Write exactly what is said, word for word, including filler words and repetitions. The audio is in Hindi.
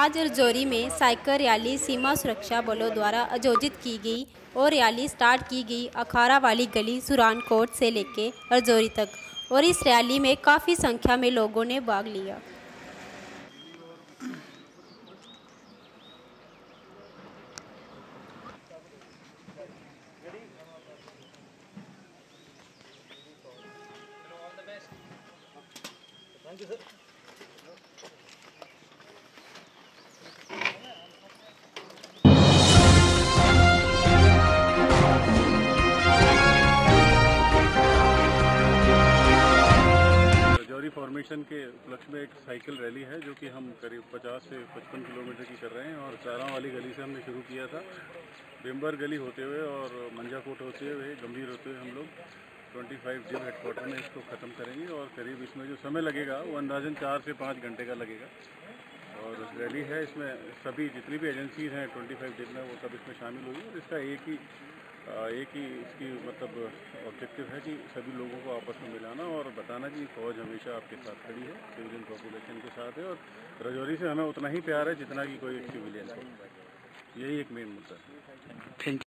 आज रजौरी में साइकिल रैली सीमा सुरक्षा बलों द्वारा आयोजित की गई और रैली स्टार्ट की गई अखाड़ा वाली गली सुरानकोट से लेकर रजौरी तक और इस रैली में काफ़ी संख्या में लोगों ने भाग लिया। रजौरी फॉर्मेशन के उपलक्ष्य में एक साइकिल रैली है जो कि हम करीब पचास से पचपन किलोमीटर की कर रहे हैं और चारा वाली गली से हमने शुरू किया था। बेम्बर गली होते हुए और मंजाकोट होते हुए गंभीर होते हुए हम लोग पच्चीस जिम हेडक्वार्टर में इसको ख़त्म करेंगे और करीब इसमें जो समय लगेगा वो अंदाजन चार से पाँच घंटे का लगेगा। और रैली है, इसमें सभी जितनी भी एजेंसीज हैं पच्चीस जिम में वो सब इसमें शामिल हुई और इसका एक ही एक ही इसकी मतलब ऑब्जेक्टिव है कि सभी लोगों को आपस में मिलाना और बताना कि फ़ौज हमेशा आपके साथ खड़ी है, सिविलियन पॉपुलेशन के साथ है और रजौरी से हमें उतना ही प्यार है जितना कि कोई एक सिविलियन को। यही एक मेन मुद्दा है।